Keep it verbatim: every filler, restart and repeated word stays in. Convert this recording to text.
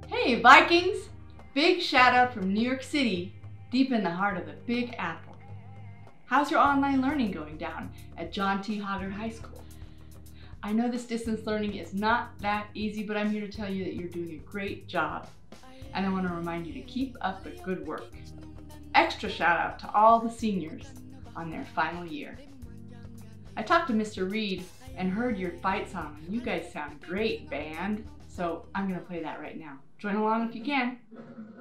Hey Vikings! Big shout out from New York City, deep in the heart of the Big Apple. How's your online learning going down at John T. Hoggard High School? I know this distance learning is not that easy, but I'm here to tell you that you're doing a great job. And I want to remind you to keep up the good work. Extra shout out to all the seniors on their final year. I talked to Mister Reed and heard your fight song, and you guys sound great, band. So I'm going to play that right now. Join along if you can.